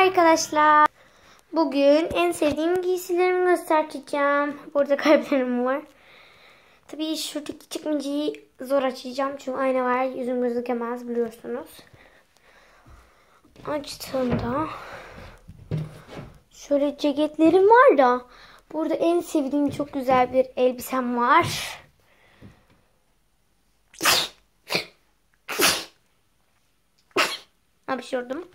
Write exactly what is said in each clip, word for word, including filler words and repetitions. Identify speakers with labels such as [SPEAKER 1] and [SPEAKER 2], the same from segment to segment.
[SPEAKER 1] arkadaşlar. Bugün en sevdiğim giysilerimi göstereceğim. Burada kalplerim var. Tabii şuradaki çıkmacayı zor açacağım. Çünkü ayna var. Yüzüm gözükemez biliyorsunuz. Açtığımda şöyle ceketlerim var da burada en sevdiğim çok güzel bir elbisem var. Hapşırdım.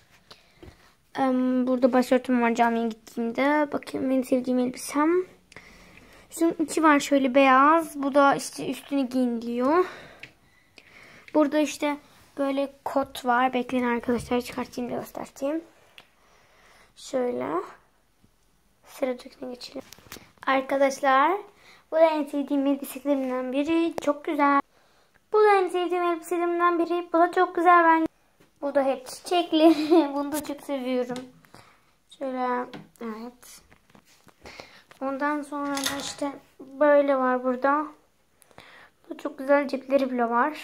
[SPEAKER 1] Burada başörtüm var camiye gittiğimde. Bakın en sevdiğim elbisem. Şunun içi var şöyle beyaz. Bu da işte üstüne giyiniliyor. Burada işte böyle kot var. Bekleyin arkadaşlar, çıkartayım da göstereyim. Şöyle. Sıradakine geçelim. Arkadaşlar bu da en sevdiğim elbiselerimden biri. Çok güzel. Bu da en sevdiğim elbiselerimden biri. Bu da çok güzel bence. Bu da hep çiçekli. Bunu da çok seviyorum. Şöyle, evet. Ondan sonra da işte böyle var burada. Bu çok güzel cepleri bile var.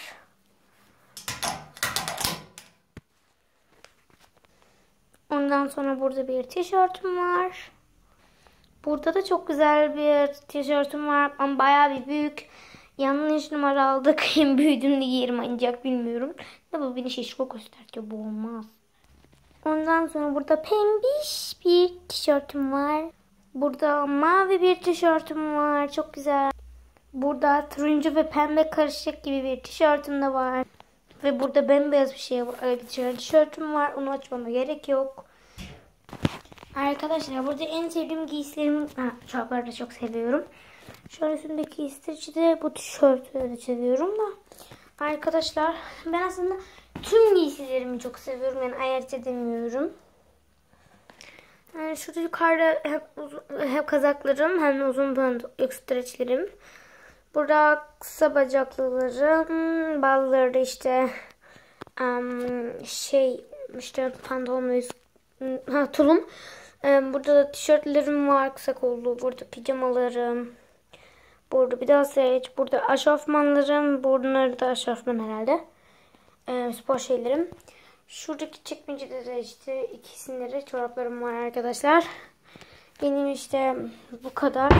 [SPEAKER 1] Ondan sonra burada bir tişörtüm var. Burada da çok güzel bir tişörtüm var. Ama bayağı bir büyük. Yanlış numara aldık. Büyüdüğümde giyerim ancak bilmiyorum. Da bu beni şişko gösteriyor. Bu olmaz. Ondan sonra burada pembiş bir tişörtüm var. Burada mavi bir tişörtüm var. Çok güzel. Burada turuncu ve pembe karışık gibi bir tişörtüm de var. Ve burada bembeyaz bir şey var. Bir tişörtüm var. Onu açmama gerek yok. Arkadaşlar burada en sevdiğim giysilerim. Ha, çorapları da çok seviyorum. Şöyle üstündeki istiridye de bu tişörtü de seviyorum da. Arkadaşlar ben aslında tüm giysilerimi çok seviyorum. Yani ayırt edemiyorum. Yani şurada yukarıda hep, uzun, hep kazaklarım hem de uzun pant streçlerim. Burada kısa bacaklılarım. Bazıları da işte um, şey işte pantolon ve ha, tulum. Um, burada da tişörtlerim var kısa kollu. Burada pijamalarım. Burada bir daha seç. Burada aşofmanlarım. Bunları da aşofman herhalde. Ee, spor şeylerim. Şuradaki çekmecede de işte ikisinde de çoraplarım var arkadaşlar. Benim işte bu kadar.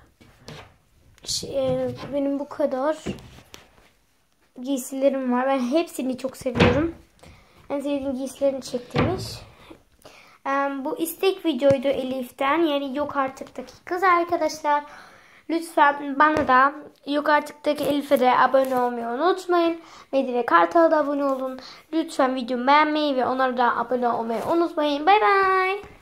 [SPEAKER 1] Şey, benim bu kadar giysilerim var. Ben hepsini çok seviyorum. En sevdiğim giysilerini çektirmiş. Ee, bu istek videoydu Elif'ten. Yani yok artıktaki kız arkadaşlar. Lütfen bana da yok artıktaki Elif'e de abone olmayı unutmayın. Medine Kartal'a da abone olun. Lütfen videomu beğenmeyi ve onlara da abone olmayı unutmayın. Bay bay.